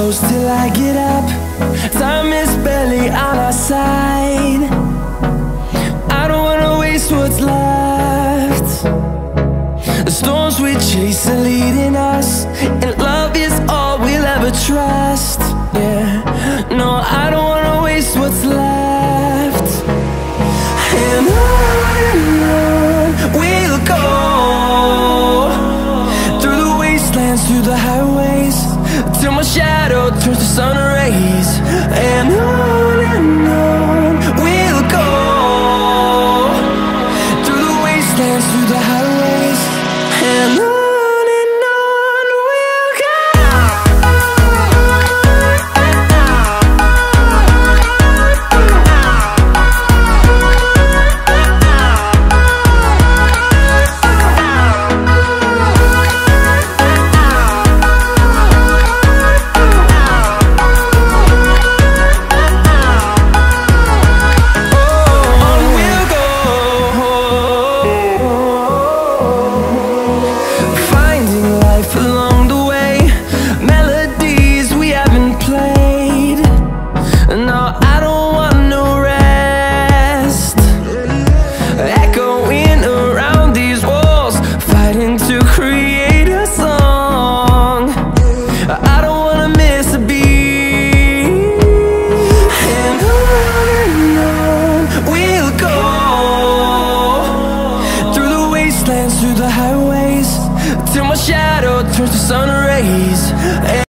close till I get up. Time is barely on our side. I don't wanna waste what's left. The storms we chase are leading us, and love is all we'll ever trust. Yeah, no, I don't wanna waste what's left. And on we'll go, through the wastelands, through the highways, till my shadow turns to sun rays. And on we'll go, through the wastelands, through the highways, and on we'll go. Through the highways, till my shadow turns to sun rays.